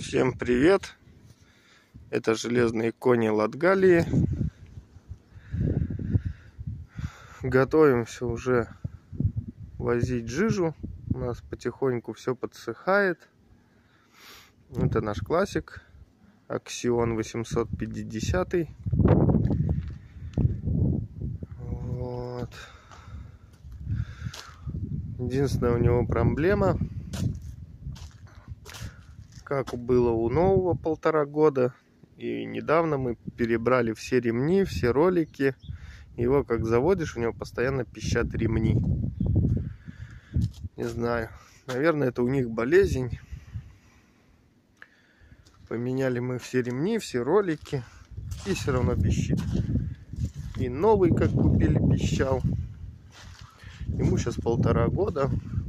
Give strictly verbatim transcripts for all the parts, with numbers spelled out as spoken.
Всем привет! Это железные кони Латгалии. Готовимся уже возить жижу. У нас потихоньку все подсыхает. Это наш классик Аксион восемьсот пятьдесят. Вот. Единственная у него проблема, как было у нового полтора года, и недавно мы перебрали все ремни, все ролики. Его как заводишь, у него постоянно пищат ремни. Не знаю, наверное, это у них болезнь. Поменяли мы все ремни, все ролики, и все равно пищит. И новый, как купили, пищал. Ему сейчас полтора года.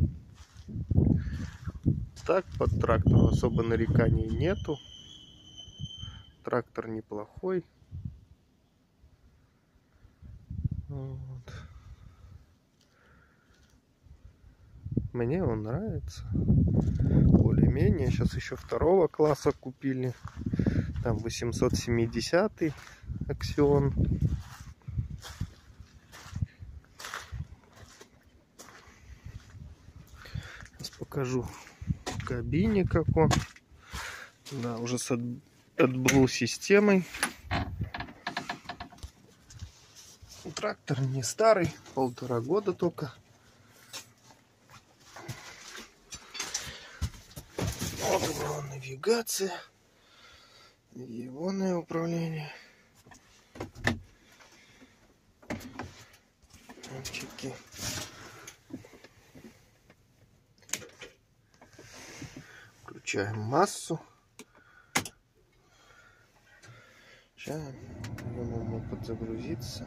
Так, под трактор особо нареканий нету. Трактор неплохой. Вот. Мне он нравится. Более-менее. Сейчас еще второго класса купили. Там восемьсот семьдесят Аксион. Сейчас покажу в кабине, как он. Да, уже с AdBlue системой. Трактор не старый, полтора года только. Вот у него навигация, ионное управление. Датчики. Включаем массу. Сейчас ему подзагрузиться.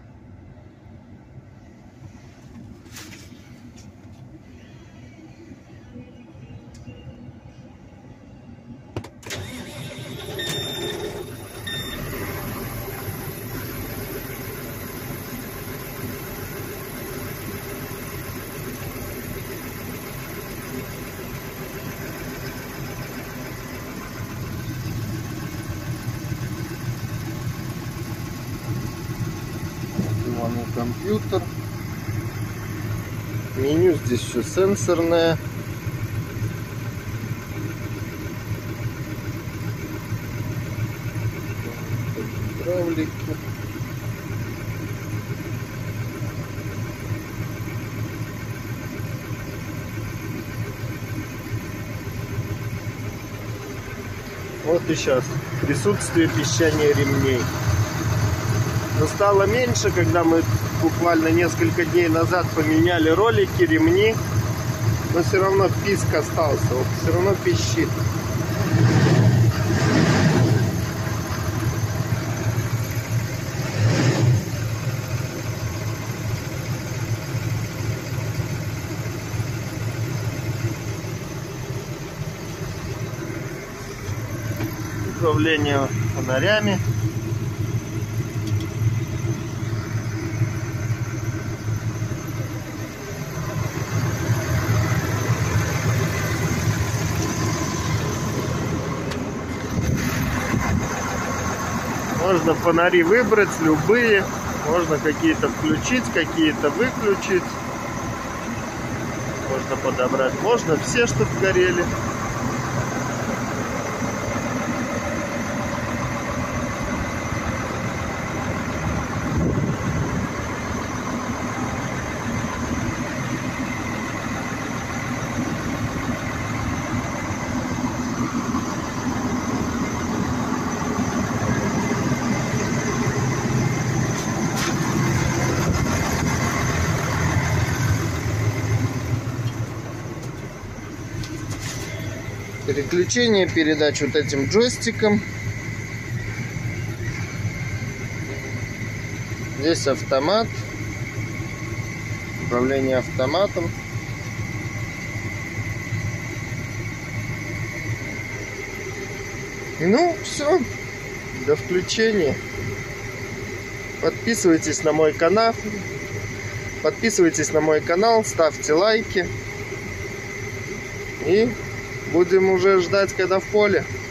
Компьютер. Меню здесь все сенсорное. Гидравлики. Вот и сейчас присутствие пищания ремней. Но стало меньше, когда мы буквально несколько дней назад поменяли ролики, ремни. Но все равно писк остался, вот, все равно пищит. Управление фонарями. Можно фонари выбрать, любые. Можно какие-то включить, какие-то выключить. Можно подобрать. Можно все, чтобы горели. Переключение передач вот этим джойстиком. Здесь автомат. Управление автоматом. Ну, все. До включения. Подписывайтесь на мой канал. Подписывайтесь на мой канал, ставьте лайки. И будем уже ждать, когда в поле.